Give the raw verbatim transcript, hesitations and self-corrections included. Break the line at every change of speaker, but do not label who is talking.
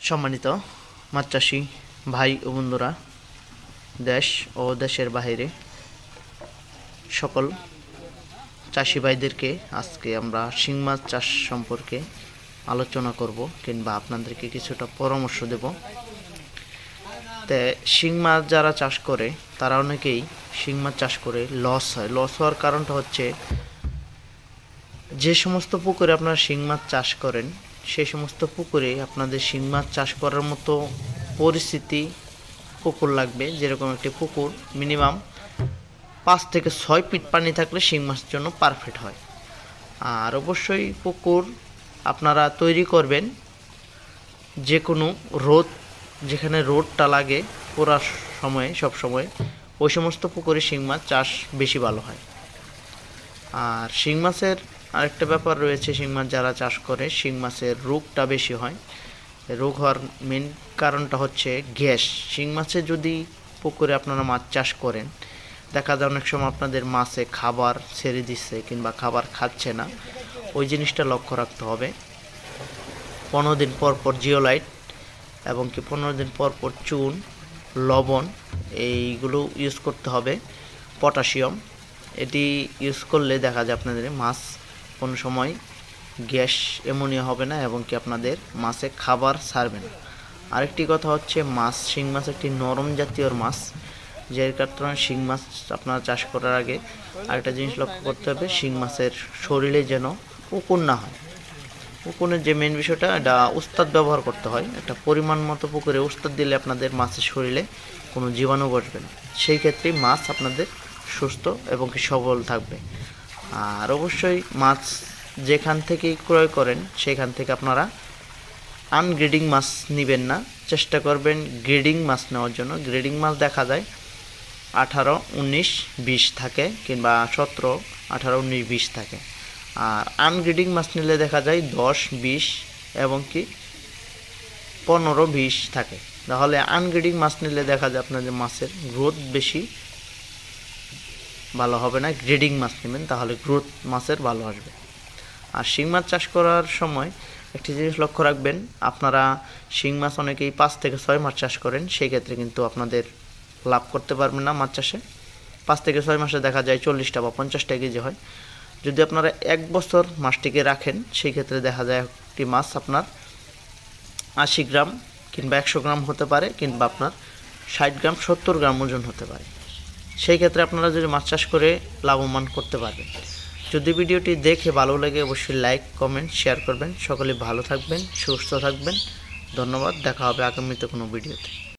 সম্মানিত মাছ চাষি ভাই ও বন্ধুরা, দেশ ও দেশের বাইরে সকল চাষি ভাইদেরকে আজকে আমরা শিং মাছ চাষ সম্পর্কে আলোচনা করব কিংবা আপনাদেরকে কিছুটা পরামর্শ দেব। তে শিং মাছ যারা চাষ করে তারা অনেকেই শিং মাছ চাষ করে লস হয়। লস হওয়ার কারণটা হচ্ছে, যে সমস্ত পুকুরে আপনারা শিং মাছ চাষ করেন সেই সমস্ত পুকুরে আপনাদের শিং মাছ চাষ করার মতো পরিস্থিতি পুকুর লাগবে। যেরকম একটি পুকুর মিনিমাম পাঁচ থেকে ছয় ফিট পানি থাকলে শিং মাছের জন্য পারফেক্ট হয়। আর অবশ্যই পুকুর আপনারা তৈরি করবেন যে কোনো রোদ, যেখানে রোদটা লাগে পুরা সময়ে সব সময়, ওই সমস্ত পুকুরে শিং মাছ চাষ বেশি ভালো হয়। আর শিং মাছের আরেকটা ব্যাপার রয়েছে, শিং মাছ যারা চাষ করে শিং মাছের রোগটা বেশি হয়। রোগ হওয়ার মেন কারণটা হচ্ছে গ্যাস। শিং মাছে যদি পুকুরে আপনারা মাছ চাষ করেন, দেখা যায় অনেক সময় আপনাদের মাছে খাবার ছেড়ে দিচ্ছে কিংবা খাবার খাচ্ছে না, ওই জিনিসটা লক্ষ্য রাখতে হবে। পনেরো দিন পর পর জিওলাইট এবং কি পনেরো দিন পর পর চুন, লবণ এইগুলো ইউজ করতে হবে। পটাশিয়াম এটি ইউজ করলে দেখা যায় আপনাদের মাছ কোনো সময় গ্যাস অ্যামোনিয়া হবে না এবং কি আপনাদের মাছে খাবার ছাড়বে না। আরেকটি কথা হচ্ছে, মাছ শিং মাছ একটি নরম জাতীয় মাছ, যার কারণে শিং মাছ আপনারা চাষ করার আগে আরেকটা জিনিস লক্ষ্য করতে হবে, শিং মাছের শরীরে যেন উকুন না হয়। উকুনের যে মেন বিষয়টা, এটা উস্তাদ ব্যবহার করতে হয়। একটা পরিমাণ মতো পুকুরে উস্তাদ দিলে আপনাদের মাছের শরীরে কোনো জীবাণু বসবে না, সেই ক্ষেত্রে মাছ আপনাদের সুস্থ এবং কি সবল থাকবে। আর অবশ্যই মাছ যেখান থেকে ক্রয় করেন সেখান থেকে আপনারা আনগ্রেডিং মাছ নেবেন না, চেষ্টা করবেন গ্রেডিং মাছ নেওয়ার জন্য। গ্রেডিং মাছ দেখা যায় আঠারো উনিশ বিশ থাকে কিংবা সতেরো আঠারো উনিশ বিশ থাকে। আর আনগ্রেডিং মাছ নিলে দেখা যায় দশ বিশ এবং কি পনেরো বিশ থাকে। তাহলে আনগ্রেডিং মাছ নিলে দেখা যায় আপনাদের মাছের গ্রোথ বেশি ভালো হবে না। গ্রেডিং মাছ নেবেন, তাহলে গ্রোথ মাছের ভালো আসবে। আর শিং মাছ চাষ করার সময় একটি জিনিস লক্ষ্য রাখবেন, আপনারা শিং মাছ অনেকেই পাঁচ থেকে ছয় মাস চাষ করেন, সেই ক্ষেত্রে কিন্তু আপনাদের লাভ করতে পারবেন না মাছ চাষে। পাঁচ থেকে ছয় মাসে দেখা যায় চল্লিশটা বা পঞ্চাশটা কেজি হয়। যদি আপনারা এক বছর মাছটিকে রাখেন, সেই ক্ষেত্রে দেখা যায় একটি মাছ আপনার আশি গ্রাম কিংবা একশো গ্রাম হতে পারে, কিংবা আপনার ষাট গ্রাম সত্তর গ্রাম ওজন হতে পারে। সেই ক্ষেত্রে আপনারা যদি মাছ চাষ করে লাভবান করতে পারবেন। যদি ভিডিওটি দেখে ভালো লাগে অবশ্যই লাইক কমেন্ট শেয়ার করবেন। সকলে ভালো থাকবেন, সুস্থ থাকবেন। ধন্যবাদ। দেখা হবে আগামীতে কোনো ভিডিওতে।